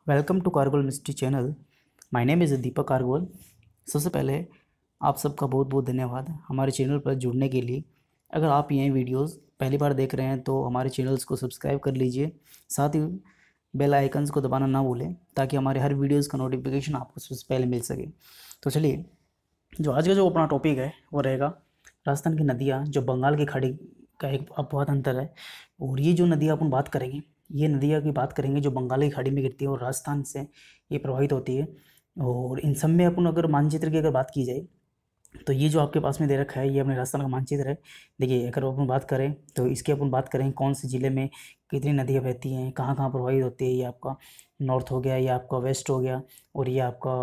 Welcome to Kargol mystery channel. My name is Deepak Kargol. सबसे पहले आप सबका बहुत बहुत धन्यवाद हमारे चैनल पर जुड़ने के लिए। अगर आप ये वीडियोस पहली बार देख रहे हैं तो हमारे चैनल्स को सब्सक्राइब कर लीजिए, साथ ही बेल आइकन्स को दबाना ना भूलें ताकि हमारे हर वीडियोस का नोटिफिकेशन आपको सबसे पहले मिल सके। तो चलिए, जो आज का जो अपना टॉपिक है वो रहेगा राजस्थान की नदियाँ जो बंगाल की खाड़ी का एक बहुत अंतर है। और ये जो नदियाँ अपन बात करेंगे, ये नदियाँ की बात करेंगे जो बंगाल की खाड़ी में गिरती है और राजस्थान से ये प्रभावित होती है। और इन सब में अपन अगर मानचित्र की अगर बात की जाए तो ये जो आपके पास में दे रखा है ये अपने राजस्थान का मानचित्र है। देखिए, अगर अपन बात करें तो इसकी अपन बात करें कौन से ज़िले में कितनी नदियाँ बहती हैं, कहाँ कहाँ प्रभावित होती है। ये आपका नॉर्थ हो गया, ये आपका वेस्ट हो गया, और ये आपका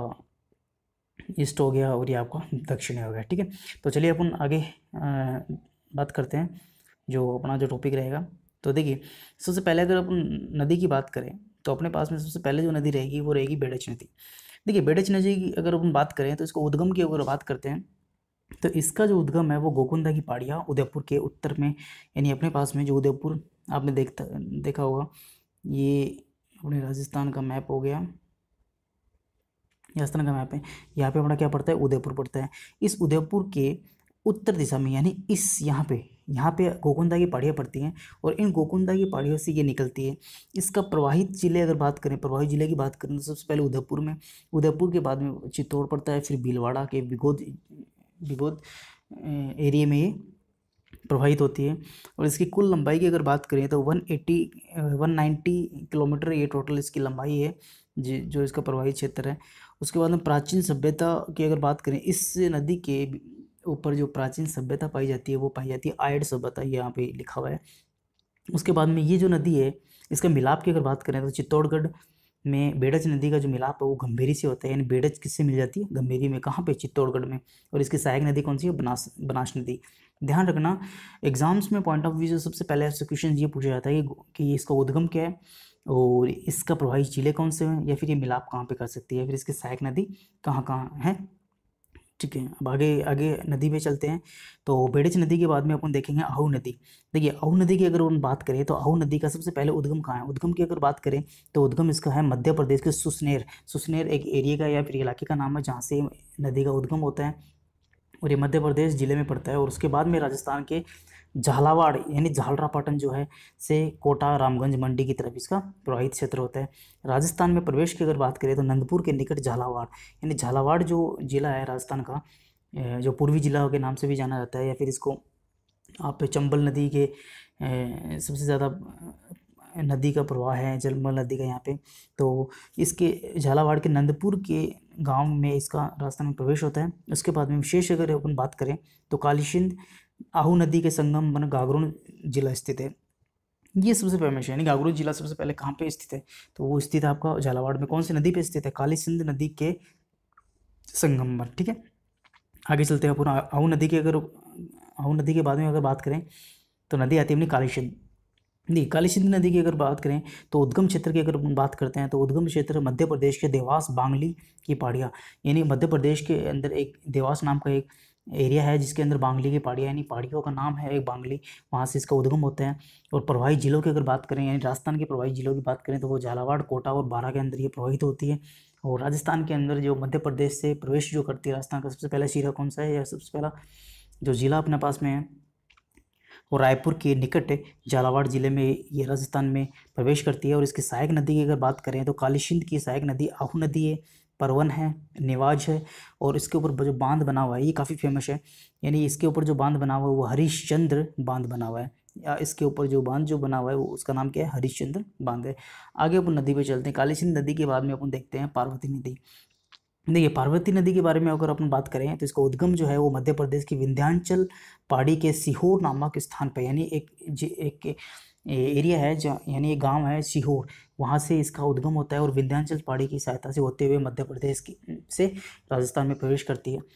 ईस्ट हो गया, और ये आपका दक्षिण हो गया। ठीक है, तो चलिए अपन आगे बात करते हैं जो अपना जो टॉपिक रहेगा। तो देखिए, सबसे पहले अगर अपन नदी की बात करें तो अपने पास में सबसे पहले जो नदी रहेगी वो रहेगी बेडच नदी। देखिए, बेडच नदी की अगर अपन बात करें तो इसको उद्गम की अगर बात करते हैं तो इसका जो उद्गम है वो गोकुंदा की पहाड़ियाँ उदयपुर के उत्तर में, यानी अपने पास में जो उदयपुर आपने देखा होगा, ये अपने राजस्थान का मैप हो गया, राजस्थान का मैप है। यहाँ पे अपना क्या पड़ता है, उदयपुर पड़ता है। इस उदयपुर के उत्तर दिशा में, यानी इस यहाँ पे गोकुंदा की पहाड़ियाँ पड़ती हैं, और इन गोकुंदा की पहाड़ियों से ये निकलती है। इसका प्रवाहित जिले अगर बात करें, प्रवाहित जिले की बात करें तो सबसे पहले उदयपुर में, उदयपुर के बाद में चित्तौड़ पड़ता है, फिर भीलवाड़ा के बिगोद एरिया में ये प्रवाहित होती है। और इसकी कुल लंबाई की अगर बात करें तो 190 किलोमीटर ये टोटल इसकी लंबाई है जो इसका प्रवाहित क्षेत्र है। उसके बाद में प्राचीन सभ्यता की अगर बात करें, इस नदी के ऊपर जो प्राचीन सभ्यता पाई जाती है वो पाई जाती है आयड सभ्यता, यहाँ पे लिखा हुआ है। उसके बाद में ये जो नदी है इसका मिलाप की अगर बात करें तो चित्तौड़गढ़ में बेडच नदी का जो मिलाप है वो गंभीरी से होता है। यानी बेडच किससे मिल जाती है, गंभीरी में। कहाँ पे, चित्तौड़गढ़ में। और इसकी सहायक नदी कौन सी है, बनास नदी। ध्यान रखना, एग्जाम्स में पॉइंट ऑफ व्यू से सबसे पहले आपसे क्वेश्चन ये पूछा जाता है कि इसका उद्गम क्या है, और इसका प्रवाही जिले कौन से हैं, या फिर ये मिलाप कहाँ पे कर सकती है, फिर इसकी सहायक नदी कहाँ कहाँ है। ठीक है, अब आगे आगे नदी पे चलते हैं। तो बेडच नदी के बाद में अपन देखेंगे आहू नदी। देखिए, आहू नदी की अगर हम बात करें तो आहू नदी का सबसे पहले उद्गम कहाँ है, उद्गम की अगर बात करें तो उद्गम इसका है मध्य प्रदेश के सुसनेर एक एरिया का या फिर इलाके का नाम है जहाँ से नदी का उद्गम होता है, और ये मध्य प्रदेश जिले में पड़ता है। और उसके बाद में राजस्थान के झालावाड़ यानी झालरापाटन जो है से कोटा रामगंज मंडी की तरफ इसका प्रवाहित क्षेत्र होता है। राजस्थान में प्रवेश की अगर बात करें तो नंदपुर के निकट झालावाड़, यानी झालावाड़ जो जिला है राजस्थान का, जो पूर्वी जिला के नाम से भी जाना जाता है, या फिर इसको आप चंबल नदी के सबसे ज़्यादा नदी का प्रवाह है चंबल नदी का यहाँ पे। तो इसके झालावाड़ के नंदपुर के गांव में इसका राजस्थान में प्रवेश होता है। उसके बाद में विशेष अगर अपन बात करें तो कालीसिंध आहू नदी के संगम वन गागरोन जिला स्थित है। ये सबसे फेमस है, यानी गागरोन जिला सबसे पहले कहाँ पे स्थित है, तो वो स्थित है आपका झालावाड़ में। कौन सी नदी पे स्थित है, कालीसिंध नदी के संगम पर। ठीक है, आगे चलते हैं अपन आहू नदी के बाद में अगर बात करें तो नदी आती है अपनी कालीसिंध। नहीं, कालीसिंध नदी की अगर बात करें तो उद्गम क्षेत्र की अगर हम बात करते हैं तो उद्गम क्षेत्र मध्य प्रदेश के देवास बांगली की पहाड़ियाँ, यानी मध्य प्रदेश के अंदर एक देवास नाम का एक एरिया है जिसके अंदर बांगली की पहाड़ियाँ, यानी पहाड़ियों का नाम है एक बांगली, वहाँ से इसका उद्गम होता है। और प्रभावित जिलों की अगर बात करें, यानी राजस्थान के प्रभावित जिलों की बात करें तो वो झालावाड़, कोटा और बारां के अंदर ये प्रभावित होती है। और राजस्थान के अंदर जो मध्य प्रदेश से प्रवेश जो करती है राजस्थान का सबसे पहला सिरा कौन सा है, या सबसे पहला जो जिला अपने पास में है और रायपुर के निकट झालावाड़ जिले में ये राजस्थान में प्रवेश करती है। और इसकी सहायक नदी की अगर बात करें तो कालीसिंध की सहायक नदी आहू नदी है, परवन है, निवाज है, और इसके ऊपर जो बांध बना हुआ है ये काफ़ी फेमस है। यानी इसके ऊपर जो बांध बना हुआ है वो हरिश्चंद्र बांध बना हुआ है, या इसके ऊपर जो बांध जो बना हुआ है वो उसका नाम क्या है, हरिश्चंद्र बांध है। आगे अपन नदी पे चलते हैं। कालीसिंध नदी के बाद में अपन देखते हैं पार्वती नदी। देखिए, पार्वती नदी के बारे में अगर अपन बात करें तो इसका उद्गम जो है वो मध्य प्रदेश की विंध्याचल पहाड़ी के सीहोर नामक स्थान पर, यानी एक एरिया है जहाँ, यानी एक गांव है सीहोर, वहाँ से इसका उद्गम होता है और विंध्याचल पहाड़ी की सहायता से होते हुए मध्य प्रदेश की से राजस्थान में प्रवेश करती है।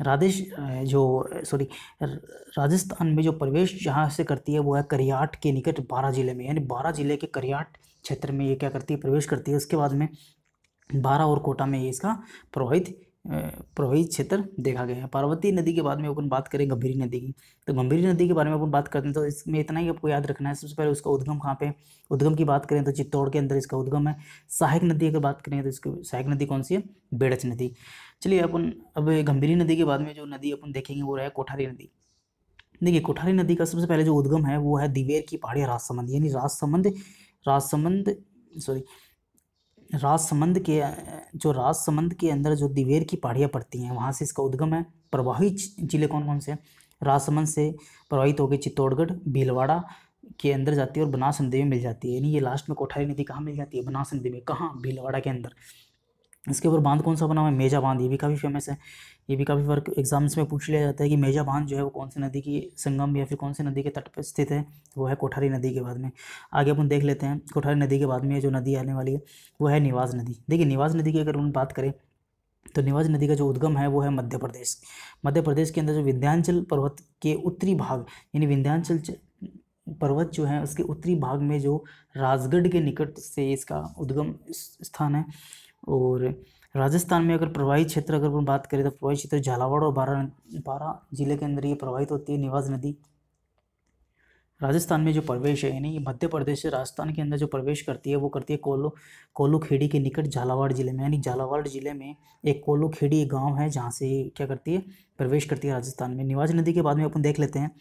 राजस्थान में जो प्रवेश जहाँ से करती है वो है करियाट के निकट बारां जिले में, यानी बारां जिले के करियाट क्षेत्र में ये क्या करती है, प्रवेश करती है। उसके बाद में बारां और कोटा में ये इसका प्रवाहित प्रवाहित क्षेत्र देखा गया है। पार्वती नदी के बाद में अपन बात करें गंभीरी नदी की, तो गंभीरी नदी के बारे में अपन बात करते हैं तो इसमें इतना ही आपको याद रखना है। सबसे पहले उसका उद्गम कहाँ पे, उद्गम की बात करें तो चित्तौड़ के अंदर इसका उद्गम है। सहायक नदी अगर बात करें तो इसकी सहायक नदी कौन सी है, बेड़च नदी। चलिए अपन अब गंभीरी नदी के बाद में जो नदी अपन देखेंगे वो है कोठारी नदी। देखिए कोठारी नदी का सबसे पहले जो उद्गम है वो है दिवेर की पहाड़ी राजसमंद, यानी राजसमंद के जो राजसमंद के अंदर जो दिवेर की पहाड़ियाँ पड़ती हैं वहाँ से इसका उद्गम है। प्रभावित जिले कौन कौन से हैं, राजसमंद से प्रभावित होकर चित्तौड़गढ़, भीलवाड़ा के अंदर जाती है और बनास नदी में मिल जाती है। यानी ये लास्ट में कोठारी नदी कहाँ मिल जाती है, बनास नदी में। कहाँ, भीलवाड़ा के अंदर। इसके ऊपर बांध कौन सा बना हुआ है, मेजा बांध। ये भी काफ़ी फेमस है, ये भी काफ़ी बार एग्जाम्स में पूछ लिया जाता है कि मेजा बांध जो है वो कौन सी नदी की संगम या फिर कौन सी नदी के तट पर स्थित है, वो है कोठारी नदी के बाद में। आगे अपन देख लेते हैं कोठारी नदी के बाद में जो नदी आने वाली है वो है निवाज नदी। देखिए निवाज नदी की अगर हम बात करें तो निवाज नदी का जो उद्गम है वो है मध्य प्रदेश। मध्य प्रदेश के अंदर जो विंध्याचल पर्वत के उत्तरी भाग, यानी विंध्याचल पर्वत जो है उसके उत्तरी भाग में जो राजगढ़ के निकट से इसका उद्गम स्थान है। और राजस्थान में अगर प्रवाहित क्षेत्र अगर हम बात करें तो प्रवाहित क्षेत्र झालावाड़ और बारां जिले के अंदर ये प्रवाहित होती है निवाज नदी। राजस्थान में जो प्रवेश है, यानी मध्य प्रदेश से राजस्थान के अंदर जो प्रवेश करती है वो करती है कोल्लू खेड़ी के निकट झालावाड़ जिले में। यानी झालावाड़ जिले में एक कोल्लू खेड़ी एक गाँव है जहाँ से क्या करती है, प्रवेश करती है राजस्थान में। निवाज नदी के बाद में अपन देख लेते हैं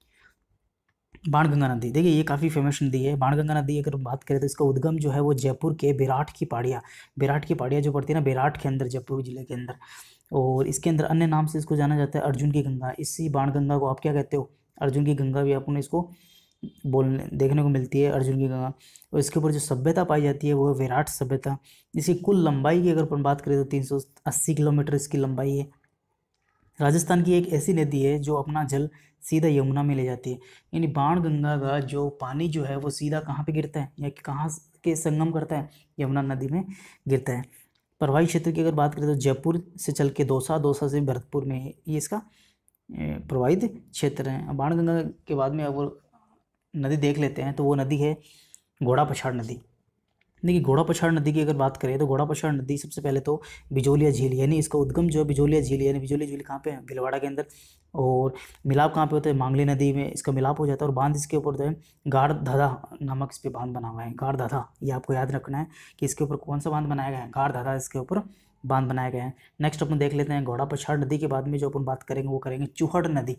बाणगंगा नदी। देखिए ये काफ़ी फेमस नदी है बाणगंगा नदी। अगर बात करें तो इसका उद्गम जो है वो जयपुर के बेराट की पहाड़ियाँ जो पड़ती है ना बेराट के अंदर, जयपुर जिले के अंदर। और इसके अंदर अन्य नाम से इसको जाना जाता है अर्जुन की गंगा। इसी बाणगंगा को आप क्या कहते हो, अर्जुन की गंगा भी अपन इसको बोलने देखने को मिलती है, अर्जुन की गंगा। और इसके ऊपर जो सभ्यता पाई जाती है वो है विराट सभ्यता। इसकी कुल लंबाई की अगर अपन बात करें तो 380 किलोमीटर इसकी लंबाई है। राजस्थान की एक ऐसी नदी है जो अपना जल सीधा यमुना में ले जाती है। यानी बाणगंगा का जो पानी जो है वो सीधा कहाँ पे गिरता है या कहाँ के संगम करता है, यमुना नदी में गिरता है। प्रवाही क्षेत्र की अगर बात करें तो जयपुर से चल के दौसा से भरतपुर में ये इसका प्रवाहित क्षेत्र है। बाणगंगा के बाद में अब नदी देख लेते हैं तो वो नदी है घोड़ा पछाड़ नदी। देखिए घोड़ा पछाड़ नदी की अगर बात करें तो घोड़ा पछाड़ नदी सबसे पहले तो बिजोलिया झील, यानी इसका उद्गम जो है बिजोलिया झील, यानी बिजोलिया झील कहाँ पे है, भीलवाड़ा के अंदर। और मिलाप कहाँ पे होता है, मांगली नदी में इसका मिलाप हो जाता है। और बांध इसके ऊपर जो है गाढ़ धाधा नामक इस पर बांध बना हुआ है, गाढ़ धाधा। ये आपको याद रखना है कि इसके ऊपर कौन सा बांध बनाया गया है, गाढ़ धाधा इसके ऊपर बांध बनाया गया है। नेक्स्ट अपन देख लेते हैं घोड़ा पछाड़ नदी के बाद में जो अपन बात करेंगे वो करेंगे चूहड़ नदी।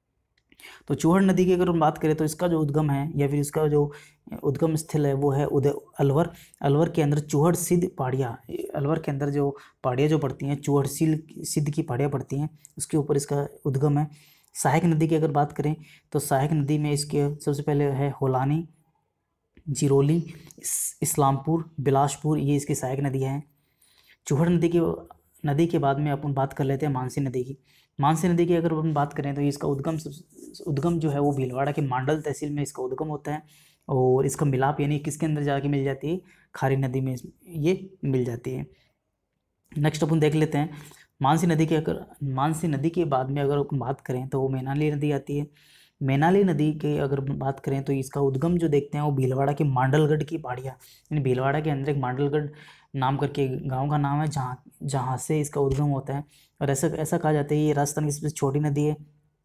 तो चूहड़ नदी की अगर हम बात करें तो इसका जो उद्गम है या फिर इसका जो उद्गम स्थल है वो है अलवर के अंदर चूहड़ सिद्ध पहाड़ियाँ। अलवर के अंदर जो पहाड़ियाँ जो पड़ती हैं चूहड़ सिद्ध की पहाड़ियाँ पड़ती हैं, उसके ऊपर इसका उद्गम है। सहायक नदी की अगर बात करें तो सहायक नदी में इसके सबसे पहले है होलानी, जिरोली, इस्लामपुर, बिलासपुर, ये इसकी सहायक नदी है। चूहड़ नदी के बाद में अपन बात कर लेते हैं मानसी नदी की। मानसी नदी की अगर अपन बात करें तो इसका उद्गम जो है वो भीलवाड़ा के मांडल तहसील में इसका उद्गम होता है। और इसका मिलाप यानी किसके अंदर जाके मिल जाती है, खारी नदी में ये मिल जाती है। नेक्स्ट अपन देख लेते हैं मानसी नदी के बाद में अगर अपन बात करें तो वो मैनाली नदी आती है। मैनाली नदी के अगर बात करें तो इसका उद्गम जो देखते हैं वो भीलवाड़ा के मांडलगढ़ की पहाड़ियाँ, यानी भीलवाड़ा के अंदर एक मांडलगढ़ नाम करके गांव का नाम है जहाँ से इसका उद्गम होता है। और ऐसा कहा जाता है ये राजस्थान की सबसे छोटी नदी है।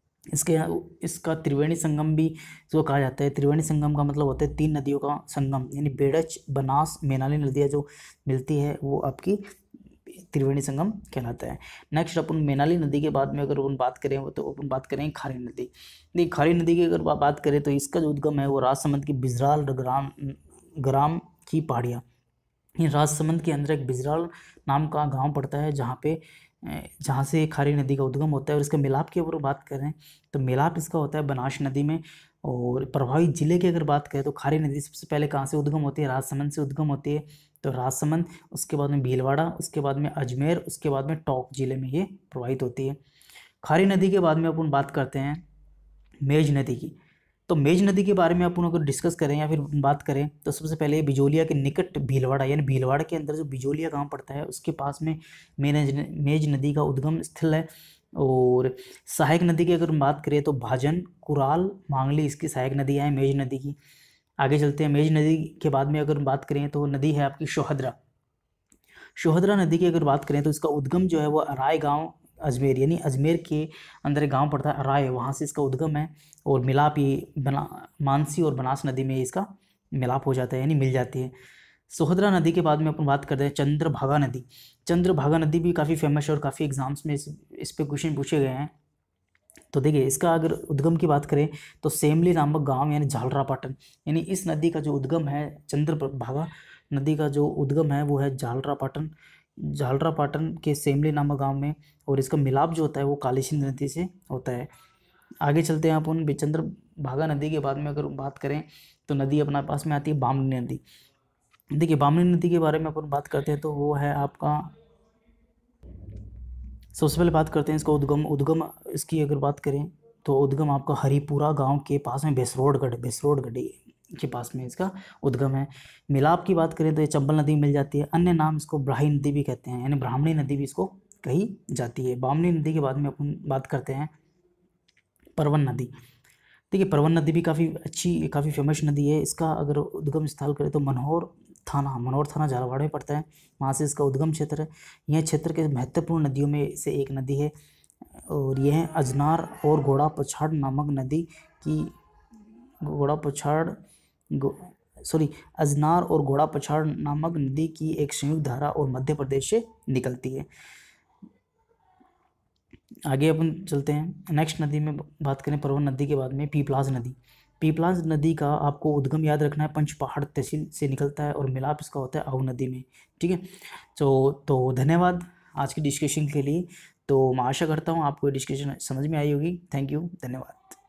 इसका त्रिवेणी संगम भी इसको कहा जाता है। त्रिवेणी संगम का मतलब होता है 3 नदियों का संगम, यानी बेड़च, बनास, मैनाली नदियाँ जो मिलती है वो आपकी त्रिवेणी संगम कहलाता है। नेक्स्ट अपन मैनाली नदी के बाद में अगर अपन बात करें तो अपन बात करेंगे खारी नदी। देखिए खारी नदी की अगर बात करें तो इसका जो उद्गम है वो राजसमंद की बिजराल ग्राम की पहाड़ियाँ। राजसमंद के अंदर एक बिजराल नाम का गांव पड़ता है जहाँ से खारी नदी का उद्गम होता है। और इसका मिलाप की अगर बात करें तो मिलाप इसका होता है बनास नदी में। और प्रभावित जिले की अगर बात करें तो खारी नदी सबसे पहले कहाँ से उद्गम होती है, राजसमंद से उद्गम होती है। तो राजसमंद, उसके बाद में भीलवाड़ा, उसके बाद में अजमेर, उसके बाद में टोंक जिले में ये प्रवाहित होती है। खारी नदी के बाद में अपन बात करते हैं मेज नदी की। तो मेज नदी के बारे में अपन अगर डिस्कस करें या फिर बात करें तो सबसे पहले बिजोलिया के निकट भीलवाड़ा, यानी भीलवाड़ा के अंदर जो बिजोलिया गांव पड़ता है उसके पास में मेज नदी का उद्गम स्थल है। और सहायक नदी की अगर बात करें तो भाजन, कुराल, मांगली इसकी सहायक नदियाँ हैं मेज नदी की। आगे चलते हैं। मेज नदी के बाद में अगर बात करें तो नदी है आपकी सोहदरा। सोहदरा नदी की अगर बात करें तो इसका उद्गम जो है वो अराय गांव अजमेर, यानी अजमेर के अंदर एक गांव पड़ता है अराय, वहाँ से इसका उद्गम है। और मिलाप ये मानसी और बनास नदी में इसका मिलाप हो जाता है, यानी मिल जाती है। सोहदरा नदी के बाद में अपन बात करते हैं चंद्रभागा नदी। चंद्रभागा नदी भी काफ़ी फेमस है और काफ़ी एग्जाम्स में इस पे क्वेश्चन पूछे गए हैं। तो देखिए इसका अगर उद्गम की बात करें तो सेमली नामक गांव यानी झालरापाटन, यानी इस नदी का जो उद्गम है, चंद्रभागा नदी का जो उद्गम है वो है झालरापाटन, झालरापाटन के सेमली नामक गांव में। और इसका मिलाप जो होता है वो काली सिंध नदी से होता है। आगे चलते हैं अपन चंद्रभागा नदी के बाद में अगर बात करें तो नदी अपना पास में आती है बामनी नदी। देखिए बामनी नदी के बारे में अपन बात करते हैं तो वो है आपका, सबसे पहले बात करते हैं इसका उद्गम इसकी अगर बात करें तो उद्गम आपका हरिपुरा गांव के पास में बेसरोडगढ़ के पास में इसका उद्गम है। मिलाप की बात करें तो ये चंबल नदी मिल जाती है, अन्य नाम इसको ब्राही नदी भी कहते हैं, यानी ब्राह्मणी नदी भी इसको कही जाती है। बामनी नदी के बाद में अपन बात करते हैं परवन नदी। देखिए परवन नदी भी काफ़ी अच्छी, काफ़ी फेमस नदी है। इसका अगर उद्गम स्थल करें तो मनोहर थाना झालावाड़ में पड़ता है, वहाँ से इसका उद्गम क्षेत्र है। यह क्षेत्र के महत्वपूर्ण नदियों में से एक नदी है और यह अजनार और घोड़ा पछाड़ नामक नदी की अजनार और घोड़ा पछाड़ नामक नदी की एक संयुक्त धारा और मध्य प्रदेश से निकलती है। आगे अपन चलते हैं नेक्स्ट नदी में बात करें परवन नदी के बाद में पीपलाज नदी। पीपलाज नदी का आपको उद्गम याद रखना है, पंचपहाड़ तहसील से निकलता है और मिलाप इसका होता है आऊ नदी में। ठीक है, तो धन्यवाद आज की डिस्कशन के लिए। तो मैं आशा करता हूँ आपको डिस्कशन समझ में आई होगी। थैंक यू, धन्यवाद।